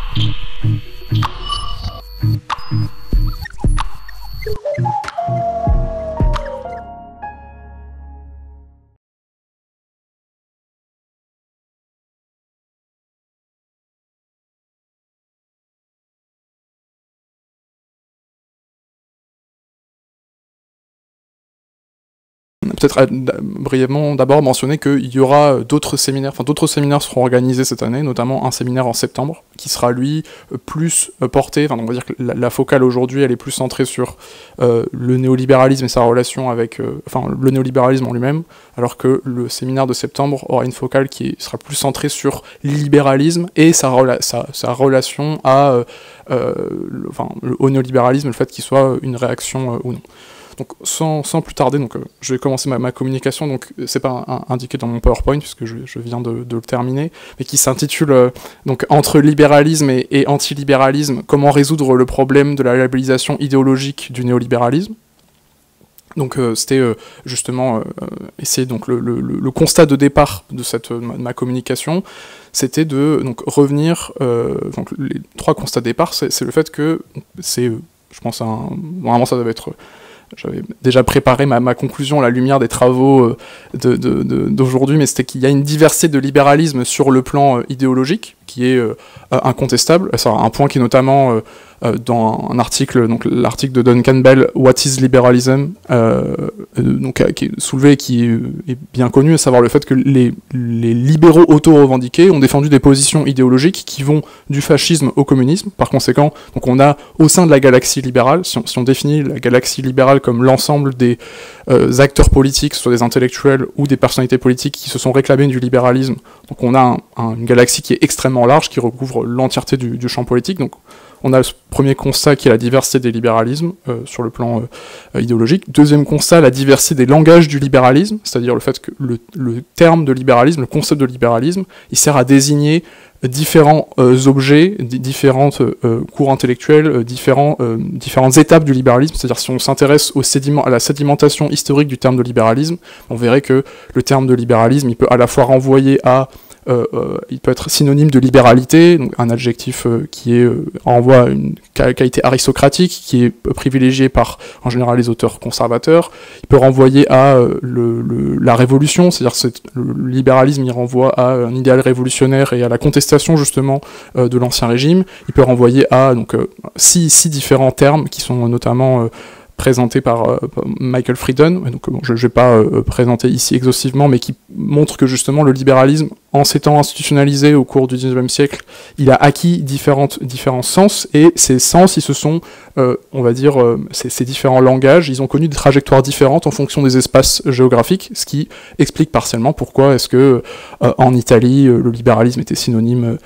Peut-être brièvement d'abord mentionner qu'il y aura d'autres séminaires seront organisés cette année, notamment un séminaire en septembre, qui sera lui plus porté, on va dire que la focale aujourd'hui elle est plus centrée sur le néolibéralisme et sa relation avec, le néolibéralisme en lui-même, alors que le séminaire de septembre aura une focale qui sera plus centrée sur l'illibéralisme et sa relation à, au néolibéralisme, le fait qu'il soit une réaction ou non. Donc sans plus tarder, je vais commencer ma communication, donc c'est pas indiqué dans mon PowerPoint puisque je viens de le terminer, mais qui s'intitule donc entre libéralisme et antilibéralisme, comment résoudre le problème de la labellisation idéologique du néolibéralisme. Donc c'était justement essayer donc le constat de départ de ma communication, c'était de revenir donc les 3 constats de départ, c'est le fait que c'est je pense vraiment ça devait être j'avais déjà préparé ma conclusion à la lumière des travaux d'aujourd'hui, mais c'était qu'il y a une diversité de libéralisme sur le plan idéologique, qui est incontestable. C'est un point qui est notamment dans un article, donc l'article de Duncan Bell, What is Liberalism, qui est soulevé et qui est bien connu, à savoir le fait que les libéraux auto-revendiqués ont défendu des positions idéologiques qui vont du fascisme au communisme. Par conséquent, donc on a au sein de la galaxie libérale, si on définit la galaxie libérale comme l'ensemble des acteurs politiques, soit des intellectuels ou des personnalités politiques qui se sont réclamés du libéralisme, donc on a une galaxie qui est extrêmement large, qui recouvre l'entièreté du champ politique. Donc on a le premier constat qui est la diversité des libéralismes sur le plan idéologique. Deuxième constat, la diversité des langages du libéralisme, c'est-à-dire le fait que le terme de libéralisme, le concept de libéralisme, il sert à désigner différents objets, différentes cours intellectuels, différentes étapes du libéralisme. C'est-à-dire si on s'intéresse à la sédimentation historique du terme de libéralisme, on verrait que le terme de libéralisme, il peut à la fois renvoyer à il peut être synonyme de libéralité, donc un adjectif qui renvoie à une qualité aristocratique, qui est privilégiée par, en général, les auteurs conservateurs. Il peut renvoyer à la révolution, c'est-à-dire le libéralisme, il renvoie à un idéal révolutionnaire et à la contestation, justement, de l'ancien régime. Il peut renvoyer à six différents termes qui sont notamment présenté par Michael Frieden, donc je ne vais pas présenter ici exhaustivement, mais qui montre que justement le libéralisme, en s'étant institutionnalisé au cours du XIXe siècle, il a acquis différents sens, et ces sens, ils se sont, on va dire, ces différents langages, ils ont connu des trajectoires différentes en fonction des espaces géographiques, ce qui explique partiellement pourquoi est-ce que en Italie, le libéralisme était synonyme,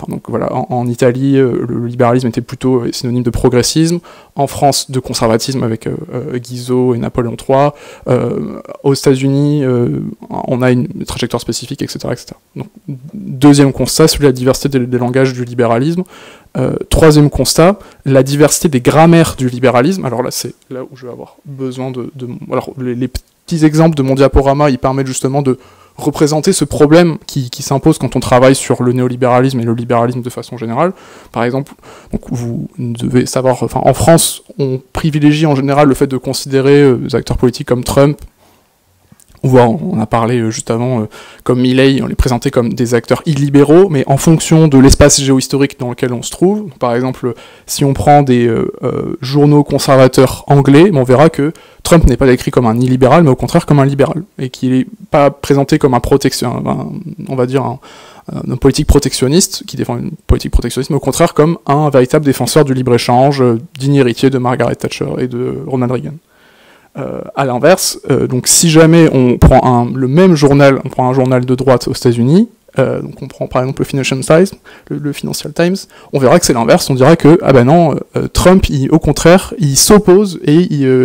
en Italie, le libéralisme était plutôt synonyme de progressisme, en France, de conservatisme avec Guizot et Napoléon III, aux États-Unis, on a une trajectoire spécifique, etc., etc. Donc, deuxième constat, celui de la diversité des langages du libéralisme. Troisième constat, la diversité des grammaires du libéralisme. Alors là, c'est là où je vais avoir besoin alors, les petits exemples de mon diaporama, ils permettent justement de représenter ce problème qui s'impose quand on travaille sur le néolibéralisme et le libéralisme de façon générale. Par exemple, donc vous devez savoir, en France, on privilégie en général le fait de considérer des acteurs politiques comme Trump, on a parlé juste avant, comme Milei, on les présentait comme des acteurs illibéraux, mais en fonction de l'espace géohistorique dans lequel on se trouve. Par exemple, si on prend des journaux conservateurs anglais, on verra que Trump n'est pas décrit comme un illibéral, mais au contraire comme un libéral, et qu'il n'est pas présenté comme un politique protectionniste, qui défend une politique protectionniste, mais au contraire comme un véritable défenseur du libre-échange, digne héritier de Margaret Thatcher et de Ronald Reagan. À l'inverse, donc si jamais on prend le même journal, on prend un journal de droite aux États-Unis, donc on prend par exemple le Financial Times, on verra que c'est l'inverse, on dira que Trump, au contraire, il s'oppose et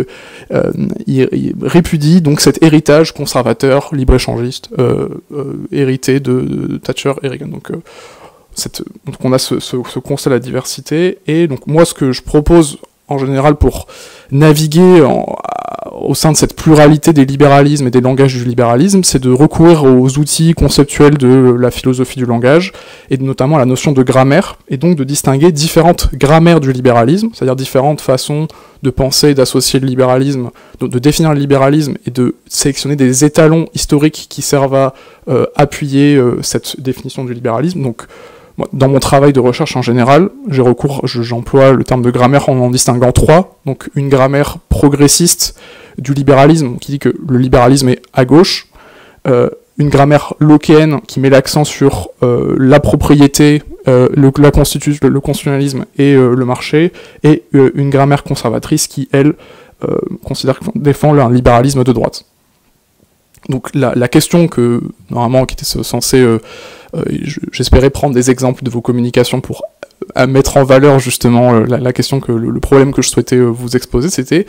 il répudie donc cet héritage conservateur, libre-échangiste, hérité de Thatcher et Reagan. Donc on a ce constat de la diversité, et donc moi ce que je propose en général pour naviguer au sein de cette pluralité des libéralismes et des langages du libéralisme, c'est de recourir aux outils conceptuels de la philosophie du langage, et notamment la notion de grammaire, et donc de distinguer différentes grammaires du libéralisme, c'est-à-dire différentes façons de penser et d'associer le libéralisme, de définir le libéralisme, et de sélectionner des étalons historiques qui servent à appuyer cette définition du libéralisme. Donc, dans mon travail de recherche en général, j'emploie le terme de grammaire en distinguant trois. Donc une grammaire progressiste du libéralisme, qui dit que le libéralisme est à gauche, une grammaire lockéenne qui met l'accent sur la propriété, le constitutionnalisme et le marché, et une grammaire conservatrice qui, elle, défend un libéralisme de droite. Donc la question qui était censée... j'espérais prendre des exemples de vos communications pour mettre en valeur justement la question le problème que je souhaitais vous exposer, c'était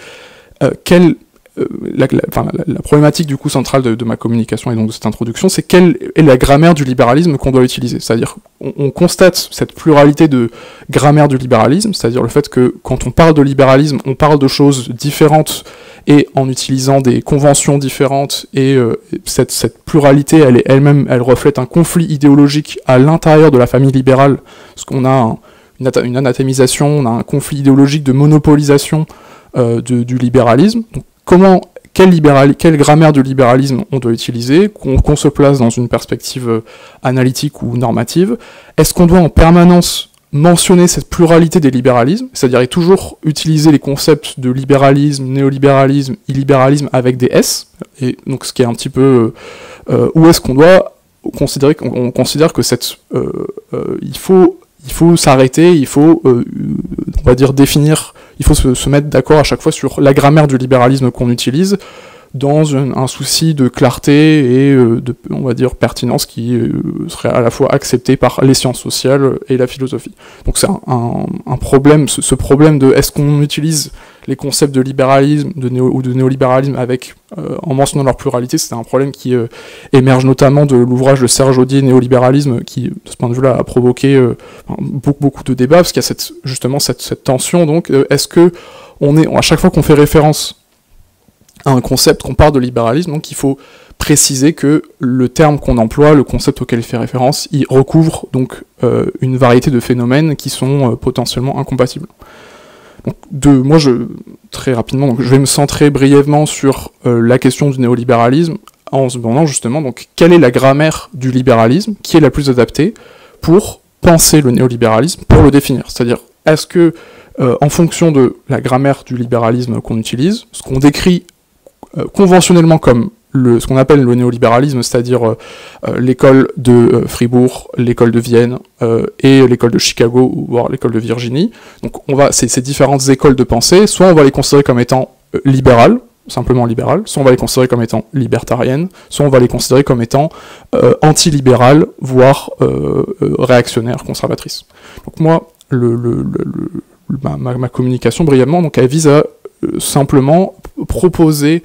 la problématique du coup centrale de ma communication et donc de cette introduction, c'est quelle est la grammaire du libéralisme qu'on doit utiliser. C'est-à-dire, on constate cette pluralité de grammaire du libéralisme, c'est-à-dire le fait que quand on parle de libéralisme, on parle de choses différentes et en utilisant des conventions différentes, et cette pluralité, elle reflète un conflit idéologique à l'intérieur de la famille libérale, parce qu'on a une anathémisation, on a un conflit idéologique de monopolisation du libéralisme. Donc, quelle grammaire du libéralisme on doit utiliser, qu'on se place dans une perspective analytique ou normative? Est-ce qu'on doit en permanence mentionner cette pluralité des libéralismes, c'est-à-dire et toujours utiliser les concepts de libéralisme, néolibéralisme, illibéralisme avec des S, et donc ce qui est un petit peu où est-ce qu'on doit considérer qu'on considère que il faut s'arrêter, il faut on va dire définir, il faut se mettre d'accord à chaque fois sur la grammaire du libéralisme qu'on utilise, dans un souci de clarté et de, on va dire, pertinence qui serait à la fois accepté par les sciences sociales et la philosophie. Donc c'est un problème, ce problème de est-ce qu'on utilise les concepts de libéralisme ou de néolibéralisme en mentionnant leur pluralité, c'est un problème qui émerge notamment de l'ouvrage de Serge Audier, Néolibéralisme, qui, de ce point de vue-là, a provoqué beaucoup de débats, parce qu'il y a justement cette tension, donc est-ce que à chaque fois qu'on fait référence à un concept, qu'on parle de libéralisme, donc il faut préciser que le terme qu'on emploie, le concept auquel il fait référence, il recouvre donc une variété de phénomènes qui sont potentiellement incompatibles. Donc très rapidement, donc je vais me centrer brièvement sur la question du néolibéralisme, en se demandant justement donc quelle est la grammaire du libéralisme, qui est la plus adaptée pour penser le néolibéralisme, pour le définir. C'est-à-dire, est-ce que en fonction de la grammaire du libéralisme qu'on utilise, ce qu'on décrit conventionnellement comme ce qu'on appelle le néolibéralisme, c'est-à-dire l'école de Fribourg, l'école de Vienne et l'école de Chicago, ou voire l'école de Virginie. Donc ces différentes écoles de pensée, soit on va les considérer comme étant libérales, simplement libérales, soit on va les considérer comme étant libertariennes, soit on va les considérer comme étant antilibérales, voire réactionnaires, conservatrices. Donc moi, ma communication, brièvement, donc elle vise à simplement proposer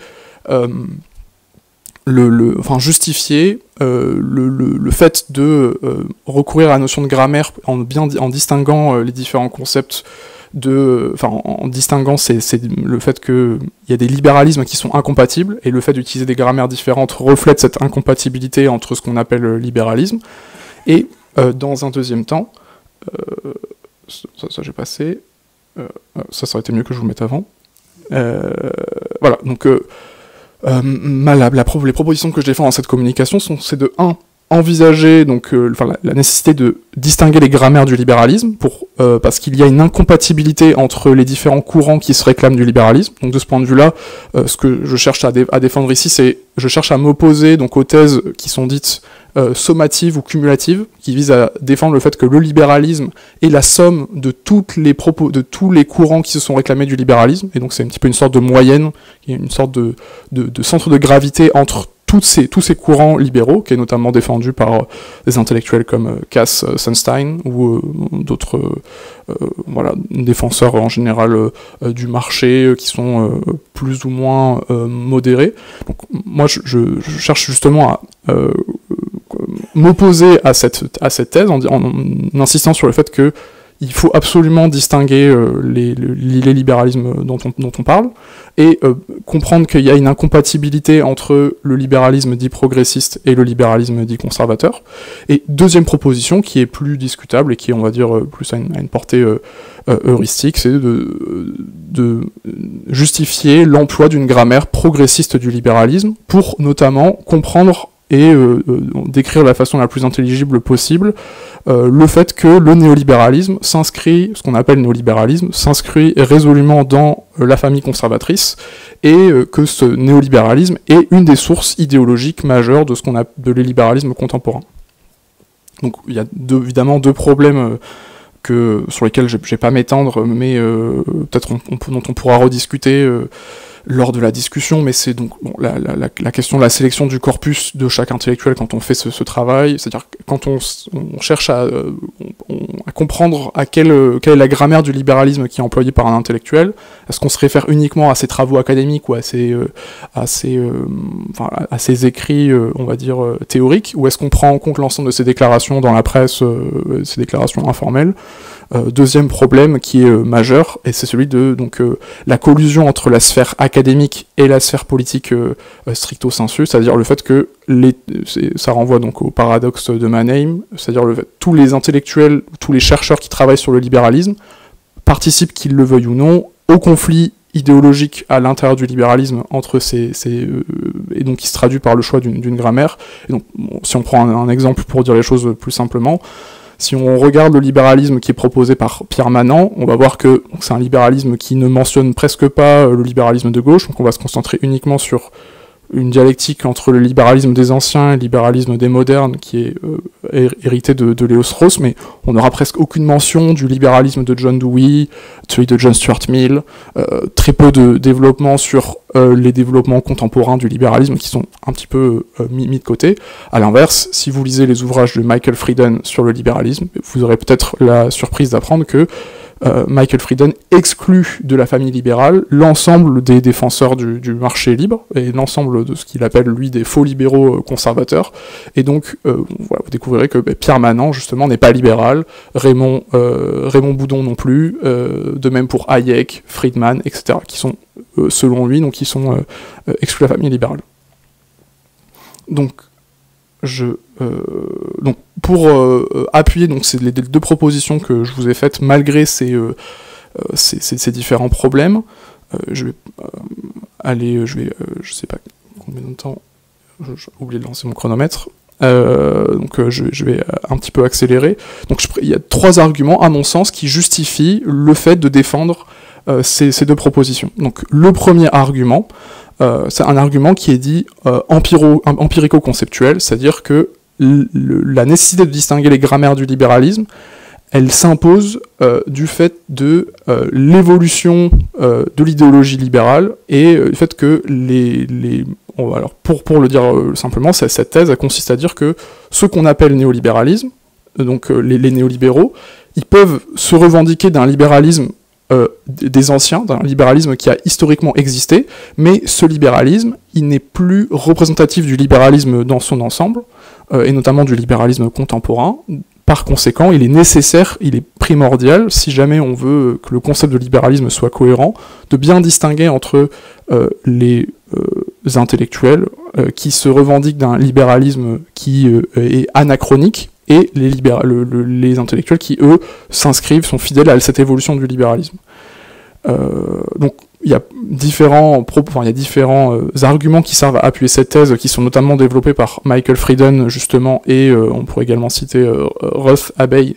justifier le fait de recourir à la notion de grammaire en distinguant les différents concepts en distinguant le fait qu'il y a des libéralismes qui sont incompatibles, et le fait d'utiliser des grammaires différentes reflète cette incompatibilité entre ce qu'on appelle le libéralisme. Et dans un deuxième temps, ça j'ai passé, ça aurait été mieux que je vous le mette avant. Voilà, donc les propositions que je défends dans cette communication c'est de 1. Envisager donc la nécessité de distinguer les grammaires du libéralisme parce qu'il y a une incompatibilité entre les différents courants qui se réclament du libéralisme. Donc de ce point de vue-là, ce que je cherche à défendre ici, c'est je cherche à m'opposer donc aux thèses qui sont dites sommatives ou cumulatives, qui visent à défendre le fait que le libéralisme est la somme de tous les courants qui se sont réclamés du libéralisme, et donc c'est un petit peu une sorte de moyenne, une sorte de centre de gravité entre tous ces courants libéraux, qui est notamment défendu par des intellectuels comme Cass Sunstein ou d'autres défenseurs en général du marché qui sont plus ou moins modérés. Donc moi je cherche justement à m'opposer à cette thèse en insistant sur le fait que il faut absolument distinguer les libéralismes dont on parle, et comprendre qu'il y a une incompatibilité entre le libéralisme dit progressiste et le libéralisme dit conservateur. Et deuxième proposition, qui est plus discutable et qui est, on va dire, plus à une portée heuristique, c'est de justifier l'emploi d'une grammaire progressiste du libéralisme pour notamment comprendre et décrire de la façon la plus intelligible possible le fait que le néolibéralisme s'inscrit, ce qu'on appelle néolibéralisme, s'inscrit résolument dans la famille conservatrice, et que ce néolibéralisme est une des sources idéologiques majeures de ce qu'on appelle de l'illibéralisme contemporain. Donc il y a évidemment deux problèmes sur lesquels je ne vais pas m'étendre, mais peut-être dont on pourra rediscuter lors de la discussion, mais c'est donc la question de la sélection du corpus de chaque intellectuel quand on fait ce travail, c'est-à-dire quand on cherche à comprendre quelle est la grammaire du libéralisme qui est employée par un intellectuel. Est-ce qu'on se réfère uniquement à ses travaux académiques ou à ses écrits, on va dire, théoriques, ou est-ce qu'on prend en compte l'ensemble de ses déclarations dans la presse, ses déclarations informelles? Deuxième problème qui est majeur, et c'est celui de la collusion entre la sphère académique et la sphère politique stricto sensu, c'est-à-dire le fait que ça renvoie donc au paradoxe de Mannheim, c'est-à-dire tous les intellectuels, tous les chercheurs qui travaillent sur le libéralisme participent, qu'ils le veuillent ou non, au conflit idéologique à l'intérieur du libéralisme entre et donc qui se traduit par le choix d'une grammaire. Et donc, si on prend un exemple pour dire les choses plus simplement, si on regarde le libéralisme qui est proposé par Pierre Manant, on va voir que c'est un libéralisme qui ne mentionne presque pas le libéralisme de gauche, donc on va se concentrer uniquement sur une dialectique entre le libéralisme des anciens et le libéralisme des modernes, qui est hérité de Léo Strauss, mais on n'aura presque aucune mention du libéralisme de John Dewey, celui de John Stuart Mill, très peu de développement sur les développements contemporains du libéralisme qui sont un petit peu mis de côté. À l'inverse, si vous lisez les ouvrages de Michael Frieden sur le libéralisme, vous aurez peut-être la surprise d'apprendre que Michael Frieden exclut de la famille libérale l'ensemble des défenseurs du marché libre et l'ensemble de ce qu'il appelle lui des faux libéraux conservateurs, et donc voilà, vous découvrirez que Pierre Manant justement n'est pas libéral, Raymond Boudon non plus, de même pour Hayek, Friedman, etc., qui sont selon lui donc qui sont exclus de la famille libérale. Donc pour appuyer donc c'est les deux propositions que je vous ai faites malgré ces différents problèmes, je sais pas combien de temps, j'ai oublié de lancer mon chronomètre, je vais un petit peu accélérer. Donc il y a trois arguments à mon sens qui justifient le fait de défendre ces deux propositions. Donc le premier argument, c'est un argument qui est dit empirico-conceptuel, c'est-à-dire que la nécessité de distinguer les grammaires du libéralisme, elle s'impose du fait de l'évolution de l'idéologie libérale et du fait que alors pour le dire simplement, cette thèse elle consiste à dire que ce qu'on appelle néolibéralisme, donc les néolibéraux, ils peuvent se revendiquer d'un libéralisme des anciens, d'un libéralisme qui a historiquement existé, mais ce libéralisme, il n'est plus représentatif du libéralisme dans son ensemble, et notamment du libéralisme contemporain. Par conséquent, il est nécessaire, il est primordial, si jamais on veut que le concept de libéralisme soit cohérent, de bien distinguer entre les intellectuels qui se revendiquent d'un libéralisme qui est anachronique, et les intellectuels qui, eux, sont fidèles à cette évolution du libéralisme. Donc, il y a différents arguments qui servent à appuyer cette thèse, qui sont notamment développés par Michael Frieden, justement, et on pourrait également citer Ruth Abbey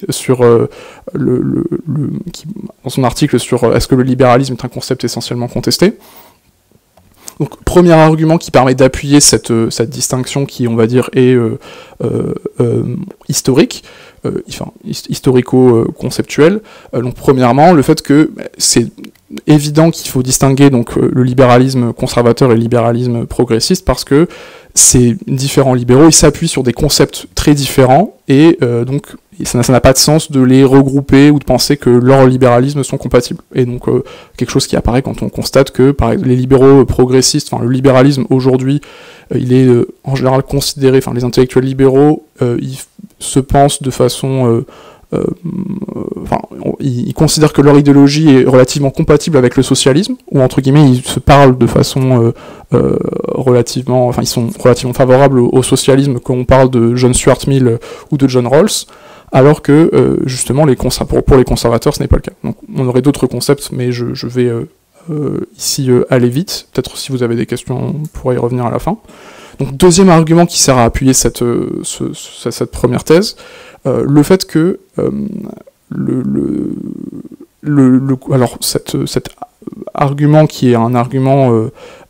dans son article sur est-ce que le libéralisme est un concept essentiellement contesté. Donc, premier argument qui permet d'appuyer cette distinction qui, on va dire, est historique, historico-conceptuelle. Donc, premièrement, le fait que c'est évident qu'il faut distinguer donc le libéralisme conservateur et le libéralisme progressiste parce que ces différents libéraux, ils s'appuient sur des concepts très différents et donc ça n'a pas de sens de les regrouper ou de penser que leurs libéralismes sont compatibles. Et donc quelque chose qui apparaît quand on constate que par exemple, les libéraux progressistes, le libéralisme aujourd'hui, il est en général considéré, les intellectuels libéraux, ils se pensent de façon ils considèrent que leur idéologie est relativement compatible avec le socialisme, ou entre guillemets ils se parlent de façon ils sont relativement favorables au socialisme quand on parle de John Stuart Mill ou de John Rawls, alors que justement pour les conservateurs ce n'est pas le cas. Donc on aurait d'autres concepts, mais je vais ici aller vite. Peut-être si vous avez des questions, on pourra y revenir à la fin. Donc deuxième argument qui sert à appuyer cette première thèse, le fait que cet argument qui est un argument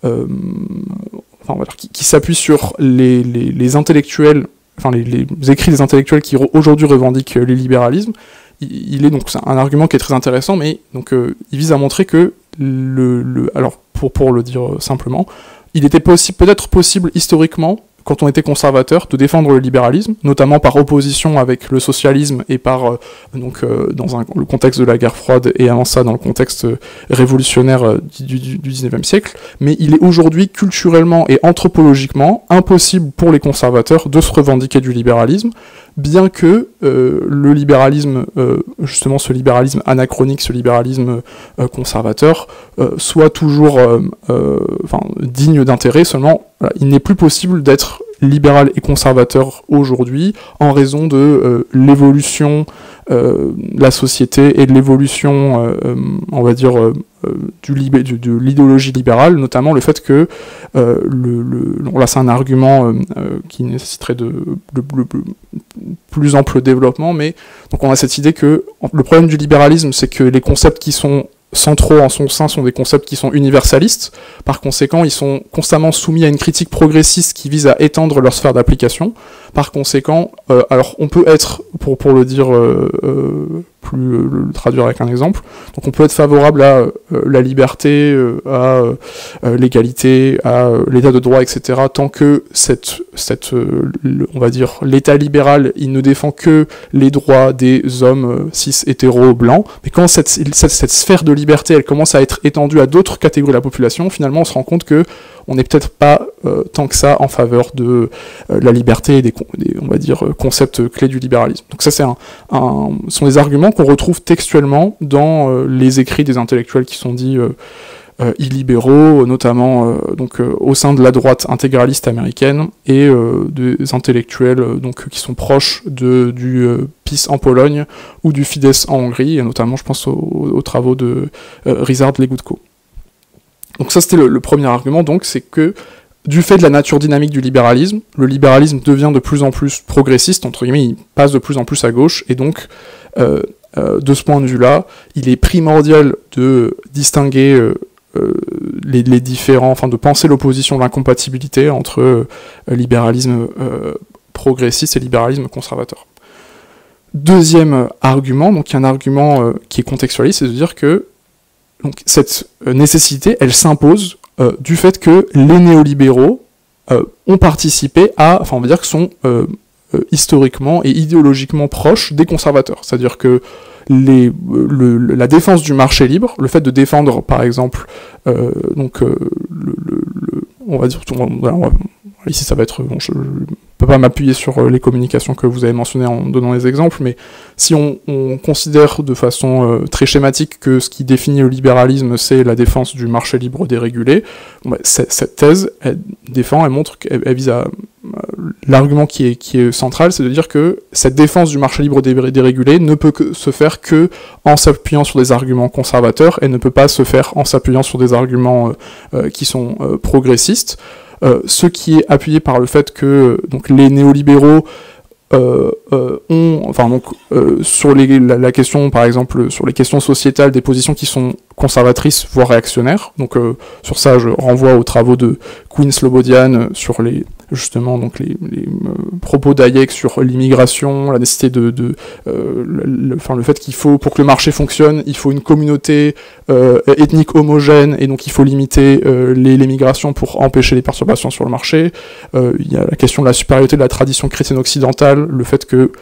qui s'appuie sur les intellectuels, les écrits des intellectuels qui aujourd'hui revendiquent les libéralismes, il est donc un argument qui est très intéressant, mais donc il vise à montrer que alors pour le dire simplement, il était peut-être possible historiquement, quand on était conservateur, de défendre le libéralisme, notamment par opposition avec le socialisme et par dans le contexte de la guerre froide et avant ça dans le contexte révolutionnaire du 19e siècle, mais il est aujourd'hui culturellement et anthropologiquement impossible pour les conservateurs de se revendiquer du libéralisme, bien que le libéralisme, justement ce libéralisme anachronique, ce libéralisme conservateur, soit toujours digne d'intérêt, seulement voilà, il n'est plus possible d'être libéral et conservateur aujourd'hui en raison de l'évolution de la société et de l'évolution, on va dire, de l'idéologie libérale, notamment le fait que, là c'est un argument qui nécessiterait de plus ample développement, mais donc on a cette idée que le problème du libéralisme, c'est que les concepts qui sont centraux en son sein sont des concepts qui sont universalistes, par conséquent ils sont constamment soumis à une critique progressiste qui vise à étendre leur sphère d'application. Par conséquent, alors on peut être, pour le dire le traduire avec un exemple, donc on peut être favorable à la liberté, à l'égalité, à l'état de droit, etc., tant que on va dire, l'état libéral, il ne défend que les droits des hommes cis hétéros blancs, mais quand cette sphère de liberté, elle commence à être étendue à d'autres catégories de la population, finalement on se rend compte que on n'est peut-être pas tant que ça en faveur de la liberté et des on va dire, concepts clés du libéralisme. Donc ça, sont des arguments qu'on retrouve textuellement dans les écrits des intellectuels qui sont dits illibéraux, notamment au sein de la droite intégraliste américaine et des intellectuels qui sont proches du PiS en Pologne ou du Fidesz en Hongrie, et notamment je pense aux travaux de Ryszard Legutko. Donc ça c'était le premier argument, donc c'est que du fait de la nature dynamique du libéralisme, le libéralisme devient de plus en plus progressiste, entre guillemets, il passe de plus en plus à gauche, et donc de ce point de vue-là, il est primordial de distinguer les différents, de penser l'opposition, l'incompatibilité entre libéralisme progressiste et libéralisme conservateur. Deuxième argument, donc un argument qui est contextualiste, c'est de dire que donc, cette nécessité, elle s'impose du fait que les néolibéraux ont participé on va dire que sont historiquement et idéologiquement proches des conservateurs. C'est-à-dire que la défense du marché libre, le fait de défendre, par exemple, on va dire, ici ça va être, je peux pas m'appuyer sur les communications que vous avez mentionnées en donnant les exemples, mais si on considère de façon très schématique que ce qui définit le libéralisme, c'est la défense du marché libre dérégulé, cette thèse, elle montre qu'elle vise à... L'argument qui est central, c'est de dire que cette défense du marché libre dérégulé ne peut se faire que en s'appuyant sur des arguments conservateurs et ne peut pas se faire en s'appuyant sur des arguments qui sont progressistes. Ce qui est appuyé par le fait que les néolibéraux sur la question, par exemple, sur les questions sociétales, des positions qui sont conservatrices, voire réactionnaires. Donc sur ça, je renvoie aux travaux de Quinn Slobodian sur les propos d'Hayek sur l'immigration, la nécessité le fait qu'il faut, pour que le marché fonctionne, il faut une communauté ethnique homogène, et donc il faut limiter les migrations pour empêcher les perturbations sur le marché. Il y a la question de la supériorité de la tradition chrétienne occidentale, le fait que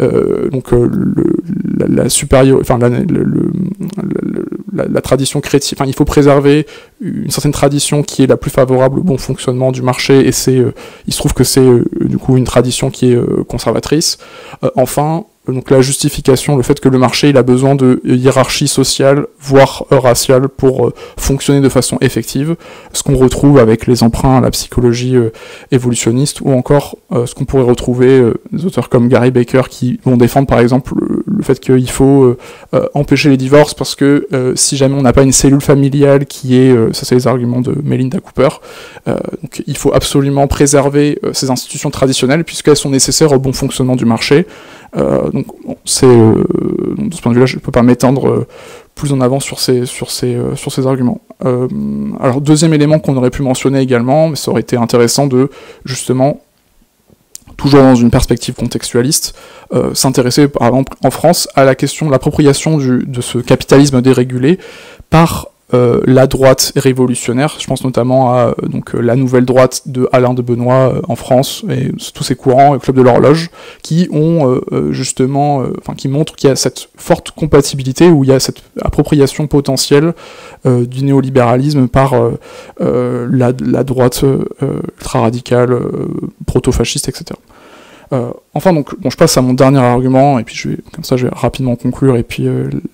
la tradition chrétienne, il faut préserver une certaine tradition qui est la plus favorable au bon fonctionnement du marché, et il se trouve que c'est du coup une tradition qui est conservatrice. Enfin, donc la justification, le fait que le marché il a besoin de hiérarchie sociale, voire raciale, pour fonctionner de façon effective, ce qu'on retrouve avec les emprunts à la psychologie évolutionniste, ou encore ce qu'on pourrait retrouver des auteurs comme Gary Becker qui vont défendre par exemple le fait qu'il faut empêcher les divorces parce que si jamais on n'a pas une cellule familiale qui est, ça c'est les arguments de Melinda Cooper, donc il faut absolument préserver ces institutions traditionnelles puisqu'elles sont nécessaires au bon fonctionnement du marché. Donc bon, de ce point de vue-là, je ne peux pas m'étendre plus en avant sur ces arguments. Alors deuxième élément qu'on aurait pu mentionner également, mais ça aurait été intéressant de justement, toujours dans une perspective contextualiste, s'intéresser par exemple en France à la question de l'appropriation de ce capitalisme dérégulé par la droite révolutionnaire. Je pense notamment à la nouvelle droite de Alain de Benoît en France et tous ces courants, le Club de l'Horloge, qui ont qui montrent qu'il y a cette forte compatibilité où il y a cette appropriation potentielle du néolibéralisme par la droite ultra-radicale, proto-fasciste, etc. Enfin, donc, bon, je passe à mon dernier argument, et puis je vais rapidement conclure, et puis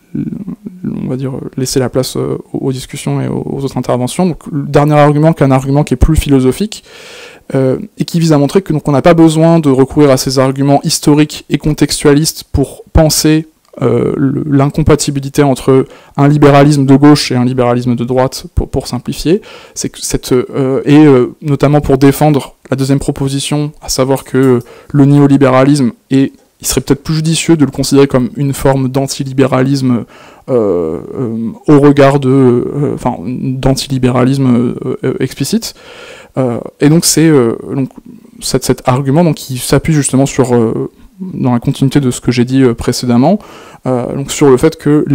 on va dire laisser la place aux discussions et aux autres interventions. Donc, le dernier argument, qui est un argument qui est plus philosophique, et qui vise à montrer que donc on n'a pas besoin de recourir à ces arguments historiques et contextualistes pour penser l'incompatibilité entre un libéralisme de gauche et un libéralisme de droite, pour simplifier, c'est que notamment pour défendre la deuxième proposition, à savoir que le néolibéralisme il serait peut-être plus judicieux de le considérer comme une forme d'antilibéralisme au regard d'antilibéralisme explicite. Et donc c'est cet argument donc, qui s'appuie justement sur dans la continuité de ce que j'ai dit précédemment, donc sur le fait que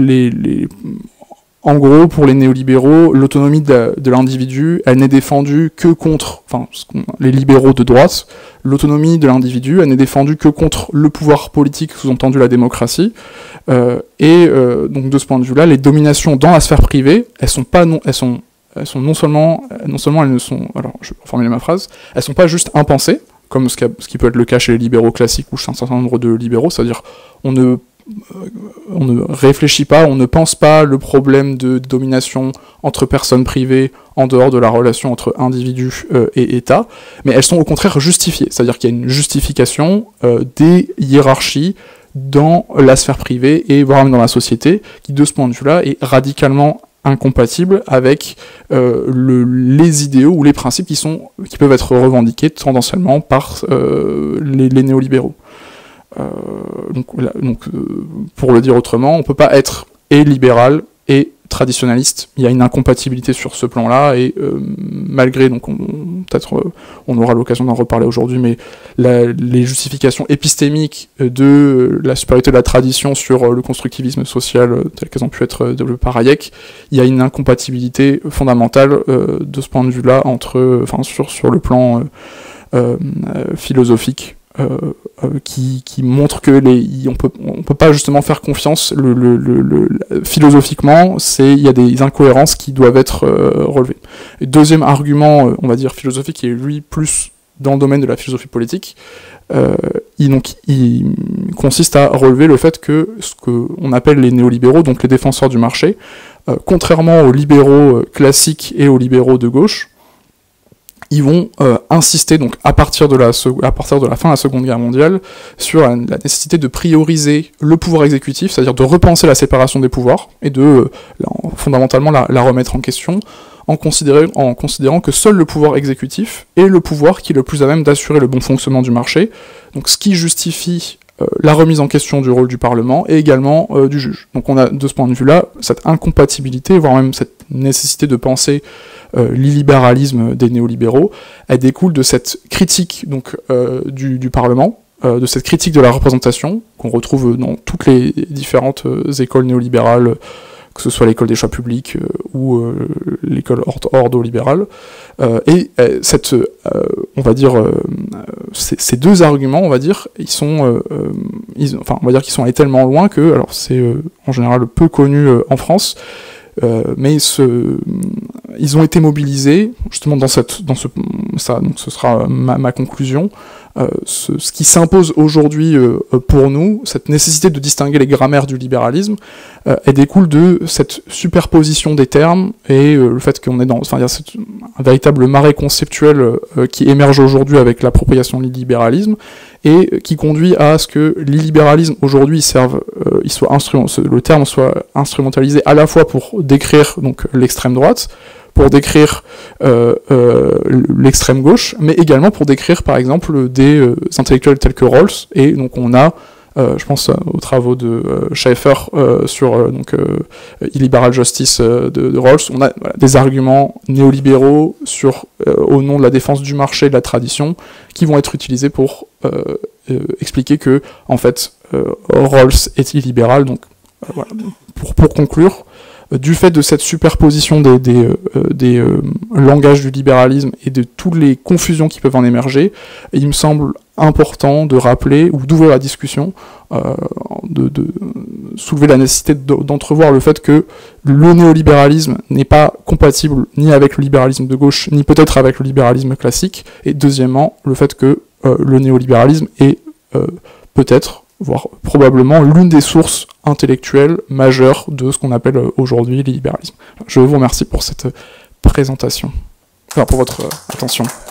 en gros, pour les néolibéraux, l'autonomie de l'individu, elle n'est défendue que contre, les libéraux de droite, l'autonomie de l'individu, elle n'est défendue que contre le pouvoir politique, sous-entendu la démocratie, donc de ce point de vue-là, les dominations dans la sphère privée, elles sont non seulement elles ne sont, alors je vais reformuler ma phrase, elles sont pas juste impensées, comme ce qui peut être le cas chez les libéraux classiques ou chez un certain nombre de libéraux, c'est-à-dire on ne réfléchit pas, on ne pense pas le problème de domination entre personnes privées en dehors de la relation entre individu et État, mais elles sont au contraire justifiées, c'est-à-dire qu'il y a une justification des hiérarchies dans la sphère privée et voire même dans la société, qui de ce point de vue-là est radicalement incompatible avec les idéaux ou les principes qui peuvent être revendiqués tendanciellement par les néolibéraux. Pour le dire autrement, on ne peut pas être et libéral et traditionnaliste. Il y a une incompatibilité sur ce plan-là, et malgré, donc peut-être on aura l'occasion d'en reparler aujourd'hui, mais les justifications épistémiques de la supériorité de la tradition sur le constructivisme social tel qu'elles ont pu être développées par Hayek, il y a une incompatibilité fondamentale de ce point de vue-là sur le plan philosophique. Qui montre que on peut pas justement faire confiance philosophiquement, il y a des incohérences qui doivent être relevées. Et deuxième argument, on va dire philosophique, qui est lui plus dans le domaine de la philosophie politique, il consiste à relever le fait que ce qu'on appelle les néolibéraux, donc les défenseurs du marché, contrairement aux libéraux classiques et aux libéraux de gauche, ils vont insister, donc à partir de la fin de la Seconde Guerre mondiale, sur la nécessité de prioriser le pouvoir exécutif, c'est-à-dire de repenser la séparation des pouvoirs, et de fondamentalement la remettre en question, en considérant que seul le pouvoir exécutif est le pouvoir qui est le plus à même d'assurer le bon fonctionnement du marché, donc ce qui justifie la remise en question du rôle du Parlement et également du juge. Donc on a de ce point de vue-là cette incompatibilité, voire même cette nécessité de penser l'illibéralisme des néolibéraux, elle découle de cette critique donc du Parlement, de cette critique de la représentation qu'on retrouve dans toutes les différentes écoles néolibérales, que ce soit l'école des choix publics ou l'école ordo-libérale, et on va dire ces deux arguments, on va dire, ils sont qu'ils sont allés tellement loin que, alors c'est en général peu connu en France, mais ils ont été mobilisés justement donc ce sera ma conclusion, ce qui s'impose aujourd'hui pour nous, cette nécessité de distinguer les grammaires du libéralisme, elle découle de cette superposition des termes et le fait qu'on est il y a un véritable marais conceptuel qui émerge aujourd'hui avec l'appropriation du libéralisme et qui conduit à ce que l'illibéralisme aujourd'hui le terme soit instrumentalisé à la fois pour décrire donc l'extrême droite, pour décrire l'extrême gauche, mais également pour décrire par exemple des intellectuels tels que Rawls, et donc on a je pense aux travaux de Schaeffer sur Illiberal Justice de Rawls. On a des arguments néolibéraux au nom de la défense du marché et de la tradition qui vont être utilisés pour expliquer que en fait Rawls est illibéral. Donc voilà. Pour conclure, du fait de cette superposition des langages du libéralisme et de toutes les confusions qui peuvent en émerger, il me semble important de rappeler ou d'ouvrir la discussion, de soulever la nécessité d'entrevoir le fait que le néolibéralisme n'est pas compatible ni avec le libéralisme de gauche, ni peut-être avec le libéralisme classique, et deuxièmement, le fait que le néolibéralisme est peut-être, voire probablement, l'une des sources intellectuelles majeures de ce qu'on appelle aujourd'hui le libéralisme. Je vous remercie pour cette présentation, pour votre attention.